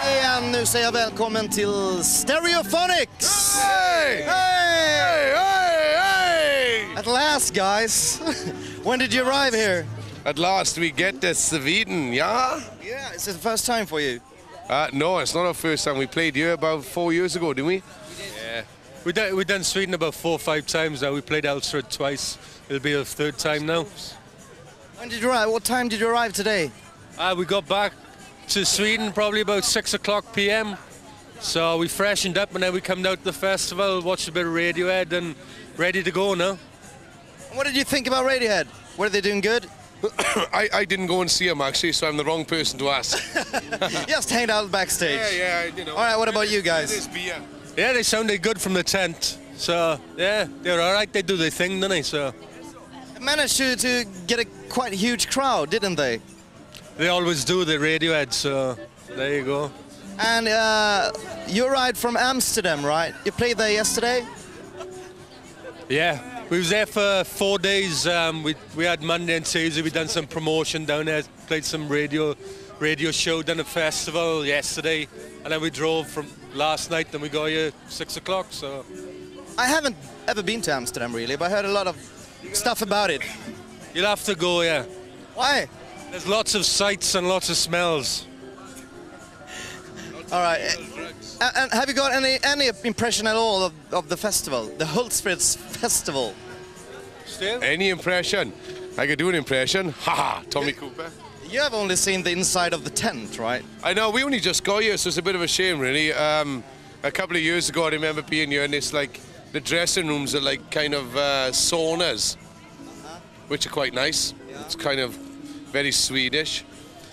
Igen, nu säger jag välkommen till Stereophonics! Hey! Hey! Hey! Hey! At last, guys! When did you arrive here? At last we get to Sweden, yeah? Yeah, is it the first time for you? No, it's not our first time. We played here about 4 years ago, didn't we? Yeah. We've done Sweden about 4 or 5 times now. We played Hultsfred twice. It'll be our 3rd time now. When did you arrive? What time did you arrive today? We got back to Sweden probably about 6 o'clock p.m. So we freshened up and then we come out to the festival, watched a bit of Radiohead and ready to go now. What did you think about Radiohead? Were they doing good? I didn't go and see him actually, so I'm the wrong person to ask. Just hanged out backstage. Yeah, you know. All right, what about you guys? This beer. Yeah, they sounded good from the tent. So yeah, they're all right. They do their thing, don't they? So They managed to get a quite huge crowd, didn't they? they always do the Radiohead. So there you go. And you arrived from Amsterdam, right? You played there yesterday? Yeah, we was there for 4 days. We had Monday and Tuesday. We done some promotion down there. Played some radio show, done a festival yesterday, and then we drove from last night. And we got here 6 o'clock. So I haven't ever been to Amsterdam really, but I heard a lot of stuff about it. you'll have to go. Yeah, Why? there's lots of sights and lots of smells. All right. And have you got any impression at all of the festival, the Hultsfred festival? Still? Any impression? I could do an impression. Haha, Tommy Cooper. You have only seen the inside of the tent, right? I know, we only just got here, so it's a bit of a shame, really. A couple of years ago, I remember being here, and it's like the dressing rooms are like kind of saunas, which are quite nice. Yeah. It's kind of very Swedish.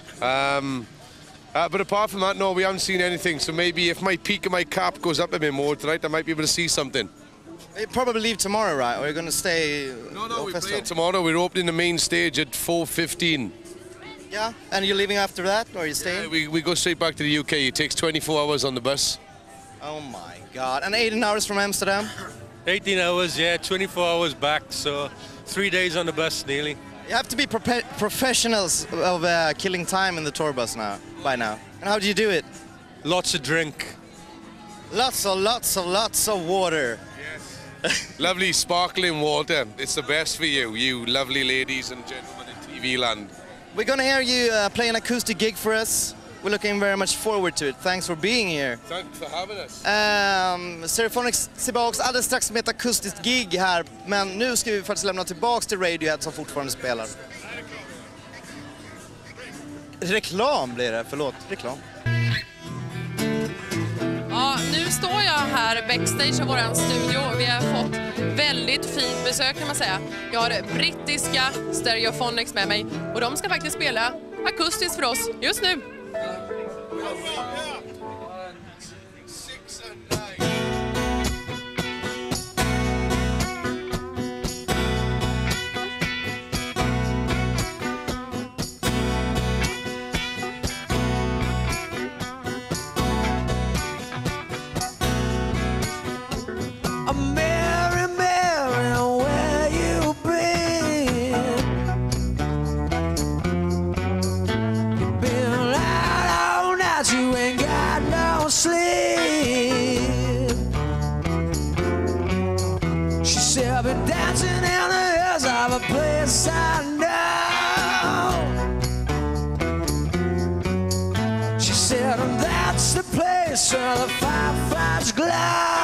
But apart from that, no, we haven't seen anything. So maybe if my peak of my cap goes up a bit more tonight, I might be able to see something. You probably leave tomorrow, right? Or you're going to stay? No, we're playing tomorrow. We're opening the main stage at 4:15. Yeah, and you're leaving after that, or are you staying? We go straight back to the UK. It takes 24 hours on the bus. Oh my God! And 18 hours from Amsterdam. 18 hours, yeah, 24 hours back. So 3 days on the bus nearly. You have to be professionals of killing time in the tour bus now. By now. And how do you do it? Lots of drink. Lots of water. Yes. Lovely sparkling water. It's the best for you, you lovely ladies and gentlemen in TV land. We're gonna hear you play an acoustic gig for us. We're looking very much forward to it. Thanks for being here. Thanks for having us. Stereophonics tillbaks alldeles strax med ett akustiskt gig här. Men nu ska vi faktiskt lämna tillbaks till Radiohead som fortfarande spelar. Reklam blir det, förlåt. Reklam. Ja, nu står jag här backstage av våran studio och vi har fått väldigt fint besök kan man säga. Jag har brittiska Stereophonics med mig och de ska faktiskt spela akustiskt för oss just nu. Mary, Mary, where you been? You've been out all night, you ain't got no sleep. She said, I've been dancing in the hills of a place I know. She said, that's the place where the fireflies glow.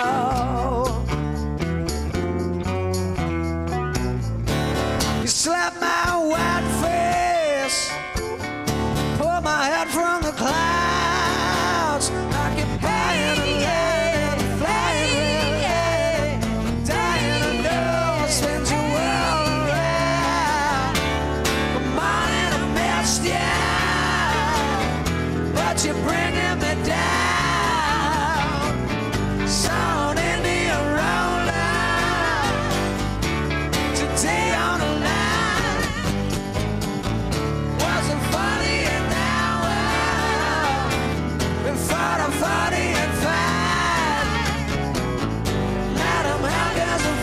Slap my white face, pull my head from the clouds. I get flying and flying, dying to know what spins your world around. Come on and I missed you, but you're bringing me down. Sound India roller, today on the line. Funny and fine, Madam Helga's a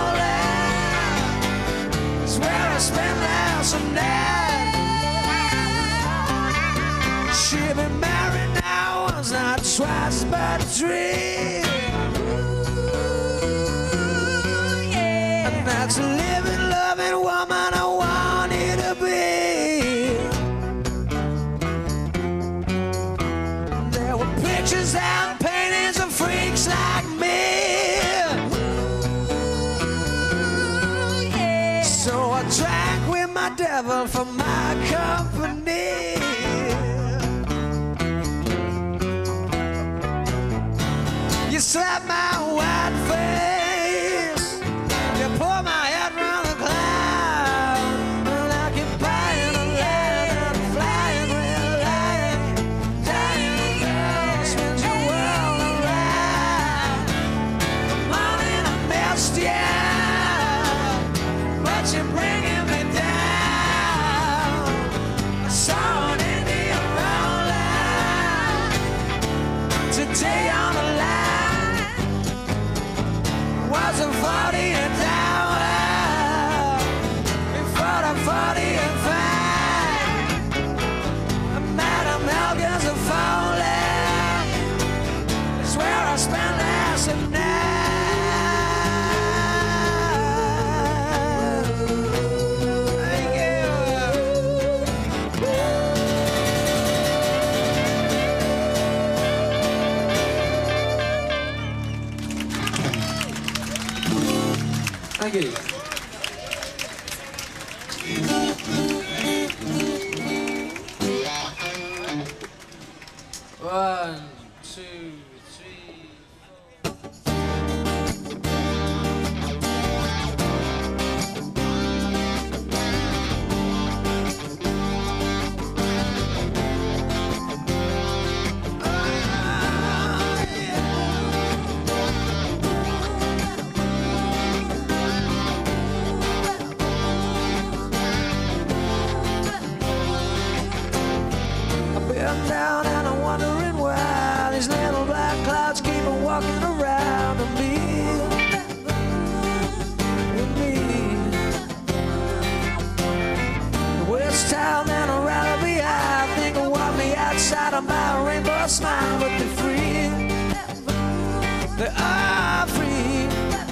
falling. It's where I spend last night. She'll be married now. twice but a dream. And that's a living, loving woman I want you to be. There were pictures and paintings of freaks like me. So I drank with my devil for my company. You slap my white face, you pull my head round the cloud, and I keep buying a line and flying real light. Dying girl spins your world around. The morning I missed you, but you're bringing me down. I saw an Indian rolling today on the line. Was a 40 and down, before the 45. Madam Helga's a falling. It's where I spend last night. Thank you. 1, 2, 3. Down and I'm wondering why these little black clouds keep on walking around me. With me. The West town and I'd rather be high. Think of what me outside of my rainbow smile, but they're free. They are free.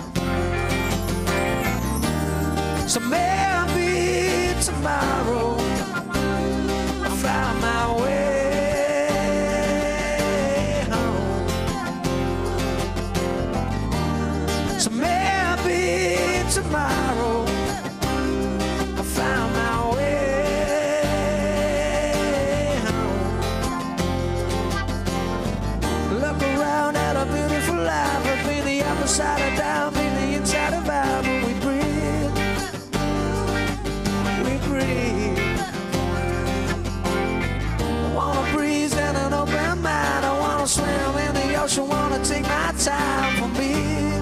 So maybe tomorrow I'll find my way. Tomorrow I found my way home. Look around at a beautiful life. I've been the upside of down, been the inside of out. But we breathe, we breathe. I wanna breathe in an open mind. I wanna swim in the ocean, wanna take my time for me.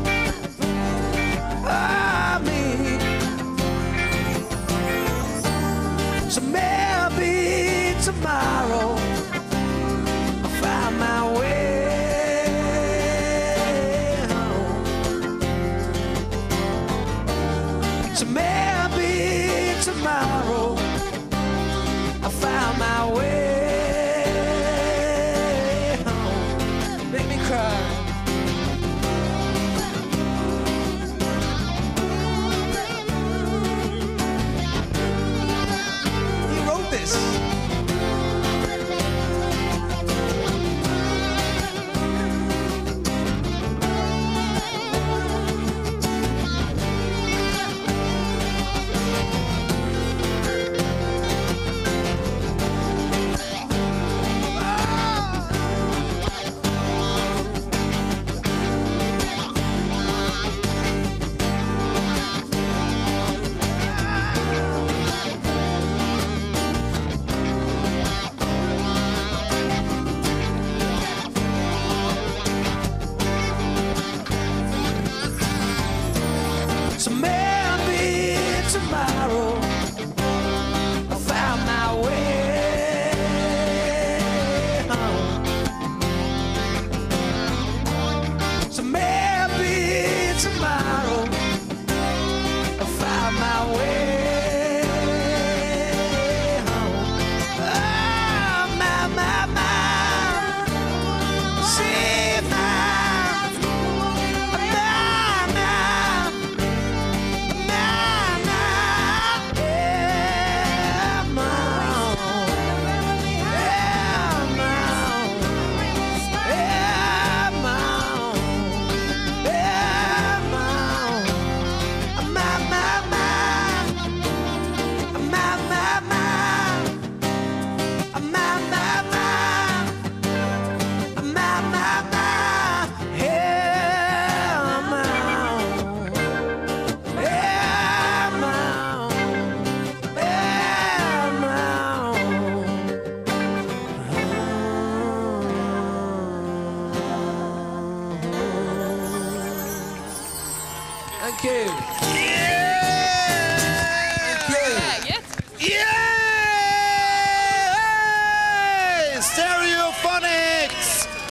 So maybe tomorrow I'll find my way home. So maybe tomorrow I'll find my way home. Make me cry. Thank you.